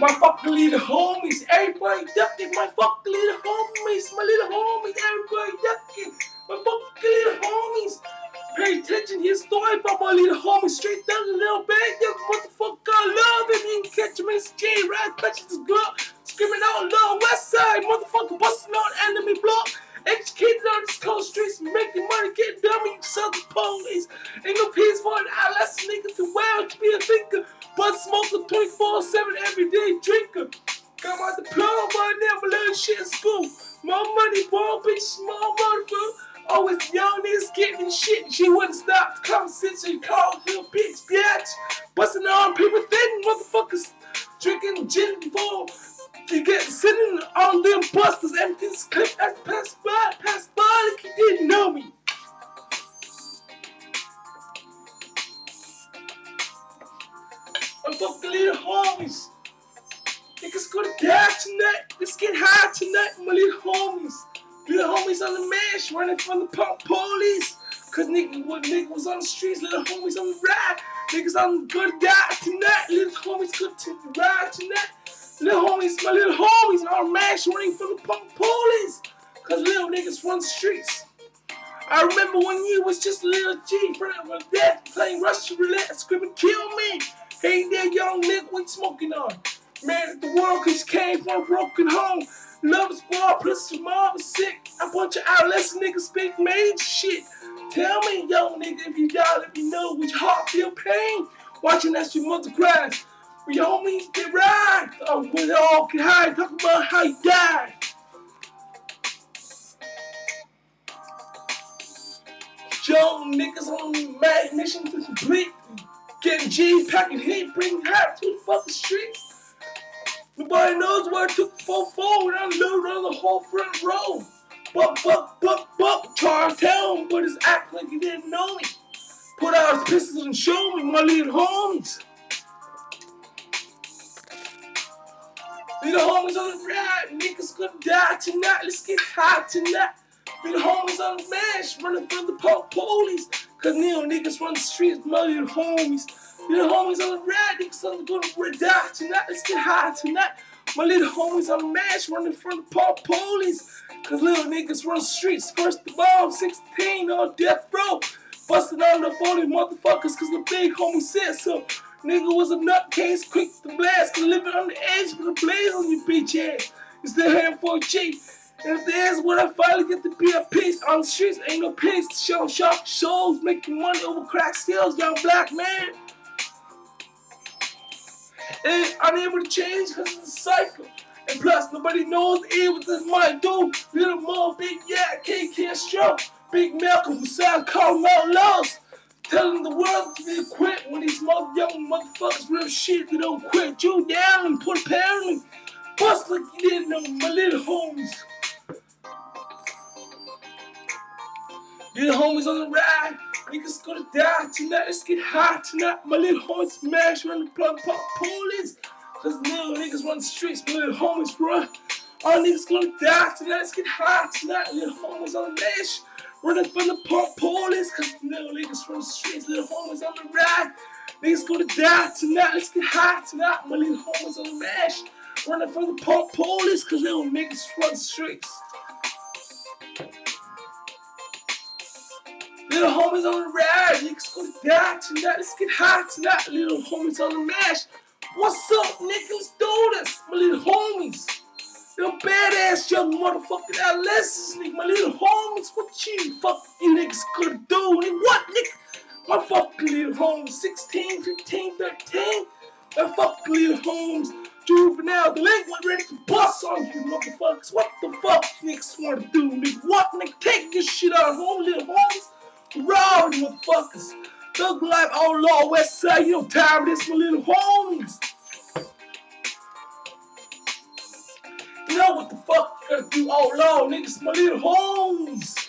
My fucking little homies, everybody ducking. My fucking little homies, my little homies, everybody ducking. My fucking little homies. Pay attention to his story about my little homie. Straight down a little bit. Young motherfucker, I love him. You can catch him in his game, right? Catching his girl. Screaming out loud, west side. Motherfucker busting on enemy block. Educated on these cold streets, making money, getting dummy, southern police. Ain't no peace for an adolescent nigga to wear to be a thinker. But smoker 24/7 everyday drinker. Got my diploma, but I never learned shit in school. More money, poor bitch, small motherfucker. Always young niggas getting shit. She wouldn't stop the conversation. Called little bitch. Busting on people thin motherfuckers. Drinking gin before you get sitting on them busters. Everything's clip as passed by like you didn't know me. My fucking little homies. Niggas gonna die tonight. Let's get high tonight, my little homies. Little homies on the mash, running from the police. Cause nigga was on the streets, little homies on the ride. Niggas on gonna die tonight. Little homies gonna take the ride tonight. Little homies, my little homies on the mash, running from the police. Cause little niggas run the streets. I remember when you was just a little G, friend with death, playing Russian roulette, screaming, kill me. Hey there, young nigga, what you smoking on? Man at the world, cause you came from a broken home. Love is squad, plus your mom was sick. A bunch of adolescent niggas speak major shit. Tell me, young nigga, if you die, let me know. Would your heart feel pain? Watching as your mother cries. When your homies get right. Oh, when they all get high, talk about how you died. Young niggas on the mad mission to complete. Getting G's, packing heat, bringing hat to the fucking streets. Nobody knows where I took the 4-4 and I loaded on the whole front row. Buck, Charles, tell him, but it's act like he didn't know me. Put out his pistols and show me my little homies. Little homies on the ride, niggas gonna die tonight, let's get high tonight. Little homies on the mash, running from the police. Cause little niggas run the streets, my little homies. Little homies on the ride, niggas on the gonna die tonight, let's get high tonight. My little homies on the mash, running from the police. Cause little niggas run the streets, first of all, 16 on death row. Busting on the phony motherfuckers cause the big homie said so. Nigga was a nutcase, quick to blast, cause living on the edge with a blaze on your bitch ass. You still heading for a G. And if there is when I finally get to be a piece on the streets, ain't no peace to show sharp shows, making money over crack steals, young black man. And unable to change cause it's a cycle. And plus nobody knows what this might do. Little more big KK stroke. Big Malcolm who sound called outlaws. Telling the world to quit when these young motherfuckers real shit, they don't quit. You down and put a pound and bust like you didn't know, my little homies. Little homies on the ride, niggas gonna die tonight, let's get high tonight. My little homies smash run the police. Cause little niggas run the streets, my little homies run. All niggas gonna die tonight, let's get high tonight. Little homies on the mash, running from the police. Cause little niggas run the streets, little homies on the ride. Niggas gonna die tonight, let's get high tonight. My little homies on the mash, running from the police. Cause little niggas run the streets. Little homies on the ride, niggas gonna die tonight, let's get high tonight. Little homies on the mash. What's up, niggas? Let's do this, my little homies. Little badass young motherfucking adolescents, nigga. My little homies, what you niggas could do, nigga? What, nigga? My fucking little homies, 16, 15, 13. My fucking little homies, juvenile delinquent, ready to bust on you, motherfuckers. What the fuck niggas wanna do, nigga? What, nigga? Take this shit out of home, little homies. Raw motherfuckers. Thug life, outlaw, west side, you don't time of this, my little homies. You know what the fuck you gotta do, outlaw, niggas, my little homies.